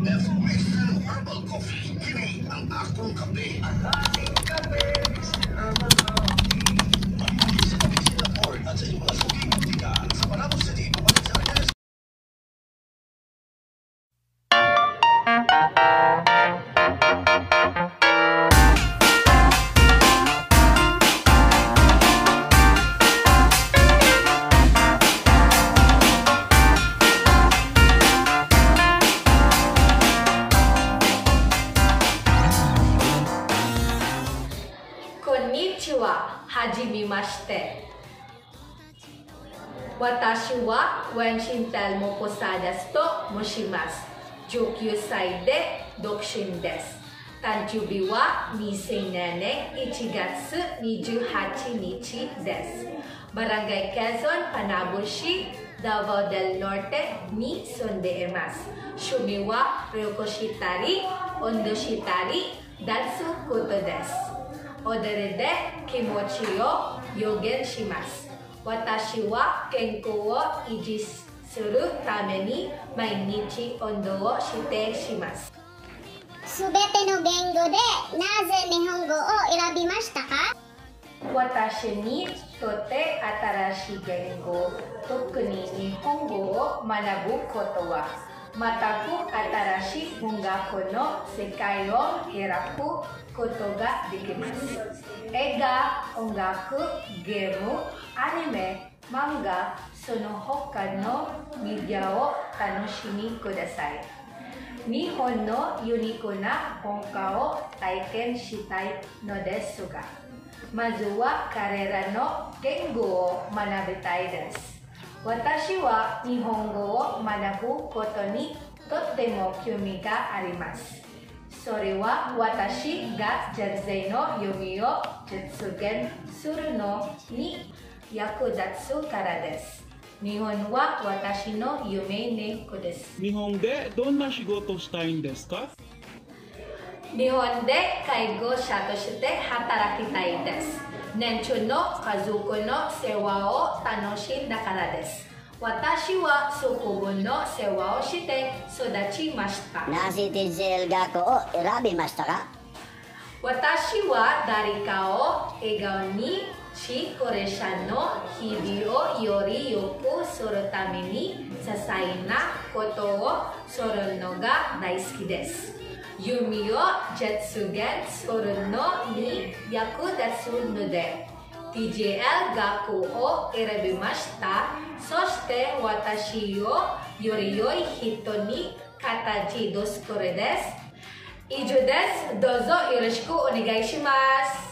Wenshin Herbal Coffee. Kini ang akong kape. Ang aking kape. Herbal Coffee. Sa Singapore at sa iba sa Kikitiga. Sa Panabo City, papalit sa Angeles. Konnichiwa, hajimemashite. Watashi wa wenshin mo posadas to moshimasu. 19歳で独身です。誕生日は2000年1月28日です。Barangay Quezon, Panabo, Davao del Norte ni sondeemasu. Shumi wa Ryoko shitari, Ondo shitari, Datsu koto desu. Odere de kimochi o yogen shimasu. Watashi wa kenkou o iji suru tame ni mainichi ondo o shite shimasu. すべての言語でなぜ日本語を選びましたか？ Watashi ni tote atarashi gengo,特に日本語を学ぶことは全く新しい文学の世界を開くことができます。映画、音楽、ゲーム、アニメ、漫画、その他のメディアを楽しみください。日本のユニークな文化を体験したいのですが、まずは彼らの言語を学びたいです。私は日本語を学ぶことにとっても興味があります。それは私が人生の夢を実現するのに役立つからです。日本は私の夢猫です。 日本でどんな仕事をしたいんですか？ 日本で介護者として働きたいです。年中の家族の世話を楽しんだからです。私は祖国の世話をして育ちました。 なぜ TJL 学校を選びましたか？ 私は誰かを笑顔にし、高齢者の日々をより良くするために些細なことをするのが大好きです。夢を実現するのに役立つので TJL 学校を選びました。そして私をより良い人に形作るです。以上です。どうぞよろしくお願いします。